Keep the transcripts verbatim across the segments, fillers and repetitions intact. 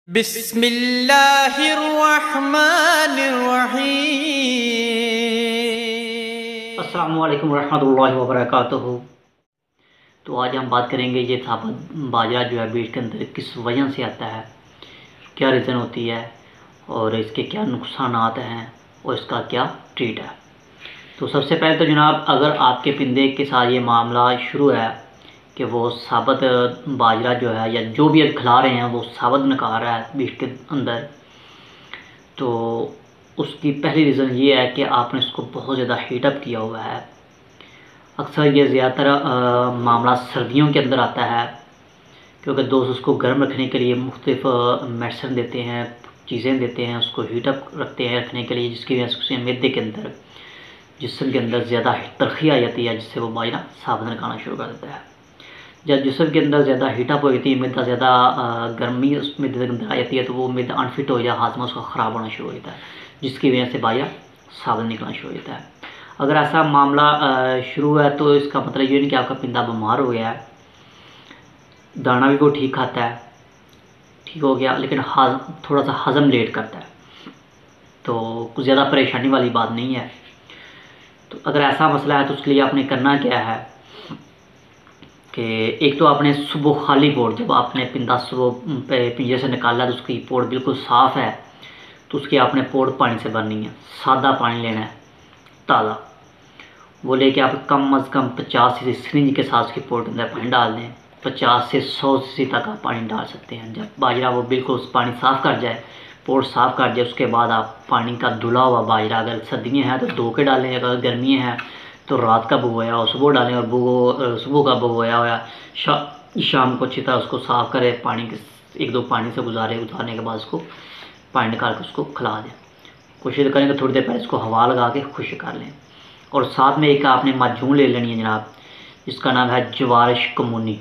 बिस्मिल्लाहिर्रहमानिर्रहीम। अस्सलामुअलैकुम रहमतुल्लाहि व बरकातुहू। तो आज हम बात करेंगे ये साबुत बाजरा जो है पेट के अंदर किस वजह से आता है, क्या रीज़न होती है और इसके क्या नुकसानात हैं और इसका क्या ट्रीट है। तो सबसे पहले तो जनाब, अगर आपके पिंदे के साथ ये मामला शुरू है कि वो साबुत बाजरा जो है या जो भी खिला रहे हैं वो साबुत निकाल रहा है पेट के अंदर, तो उसकी पहली रीज़न ये है कि आपने इसको बहुत ज़्यादा हीटअप किया हुआ है। अक्सर ये ज़्यादातर मामला सर्दियों के अंदर आता है, क्योंकि दोस्त उसको गर्म रखने के लिए मुख्तलिफ मेडिसिन देते हैं, चीज़ें देते हैं, उसको हीटअप रखते हैं रखने के लिए, जिसकी वजह से उसके मैदे के अंदर जिस्म के अंदर ज़्यादा तरक्की आ जाती है, जिससे वो बाजरा साबुत निकालना शुरू कर देता है। जब जिस्म के अंदर ज़्यादा हीटअप हो जाती है, मैदा ज़्यादा गर्मी उस मैदे के अंदर आ जाती है, तो वो मैदा अनफिट हो जाए, हाजमा उसका ख़राब होना शुरू हो जाता है, जिसकी वजह से बाजरा साबुत निकलना शुरू हो जाता है। अगर ऐसा मामला शुरू है तो इसका मतलब ये नहीं कि आपका पिंदा बीमार हो गया है, दाना भी वो ठीक खाता है, ठीक हो गया, लेकिन हाज थोड़ा सा हज़म लेट करता है, तो कुछ ज़्यादा परेशानी वाली बात नहीं है। तो अगर ऐसा मसला है तो उसके लिए आपने करना क्या है कि एक तो आपने सुबह खाली पोट, जब आपने पिंदा सुबह पिंजरे से निकाला तो उसकी पोट बिल्कुल साफ़ है, तो उसकी आपने पोट पानी से भरनी है। सादा पानी लेना है, ताज़ा, वो लेके आप कम अज़ कम पचास सी सिरिंज के साथ उसकी पोट के अंदर पानी डाल दें। पचास से सौ सी तक आप पानी डाल सकते हैं। जब बाजरा वो बिल्कुल उस पानी साफ़ कर जाए, पोट साफ़ कर जाए, उसके बाद आप पानी का धुला हुआ बाजरा, अगर सर्दियाँ हैं तो धो के डालें, अगर गर्मियाँ हैं तो रात का भिगोया और सुबह डालें, और भिगो सुबह का भिगोया हुआ शा, शाम को अच्छी तरह उसको साफ़ करें, पानी के एक दो पानी से गुजारे, गुजारने के बाद उसको पानी निकाल कर उसको खिला दें। कोशिश करें कि थोड़ी देर पहले इसको हवा लगा के खुश कर लें। और साथ में एक आपने माजून ले लेनी है जनाब, जिसका नाम है जवारिश कमूनी।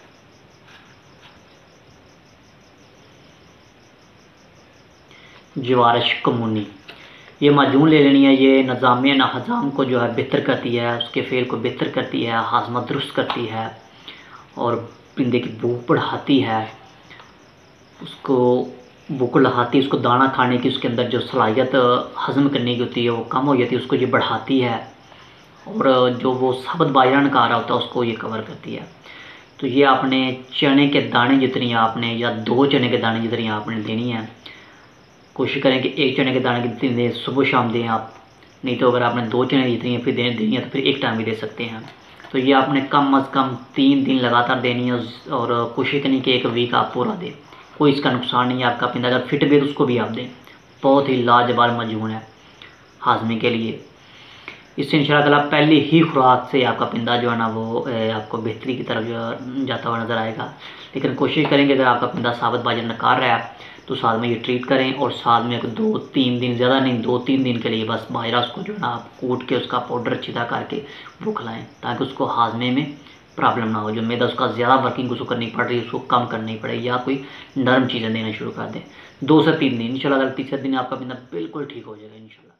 जवारिश कमूनी ये माजून ले लेनी है। ये निज़ामिया ना हज़ाम को जो है बेहतर करती है, उसके फेल को बेहतर करती है, हाजमा दुरुस्त करती है और पिंदे की भूख बढ़ाती है, उसको भूख बढ़ाती है, उसको दाना खाने की, उसके अंदर जो सलाहियत हज़म करने की होती है वो कम हो जाती है, उसको ये बढ़ाती है, और जो वो साबुत बाजरा निकाल रहा होता है उसको ये कवर करती है। तो ये आपने चने के दाने जितनी आपने, या दो चने के दाने जितनी आपने देनी है, कोशिश करें कि एक चने के दाने की जितनी दें सुबह शाम दें आप, नहीं तो अगर आपने दो चने जितनी है फिर देनी देनी है तो फिर एक टाइम भी दे सकते हैं। तो ये आपने कम अज़ कम तीन दिन लगातार देनी है, और कोशिश करनी कि एक वीक आप पूरा दें, कोई इसका नुकसान नहीं है। आपका पिंदा अगर फिट भी है तो उसको भी आप दें, बहुत ही लाजवाब मजमून है हाजमे के लिए। इससे इंशाअल्लाह पहली ही खुराक से आपका पिंदा जो है ना वो आपको बेहतरी की तरफ जो जाता हुआ नज़र आएगा। लेकिन कोशिश करेंगे अगर आपका पिंदा साबुत बाजरा निकाल रहा है तो साथ में ये ट्रीट करें, और साथ में दो तीन दिन, ज़्यादा नहीं, दो तीन दिन के लिए बस बाजरा उसको जो है ना आप कूट के उसका पाउडर अच्छी तरह करके वो खिलाएँ, ताकि उसको हाजमे में प्रॉब्लम ना हो। जो मैदा उसका ज़्यादा वर्किंग उसको करनी पड़ रही है उसको कम करनी पड़े, या कोई नरम चीज़ें देना शुरू कर दें। दो से तीन दिन इंशाल्लाह, अगर तीसरे दिन आपका पिंदा बिल्कुल ठीक हो जाएगा इंशाल्लाह।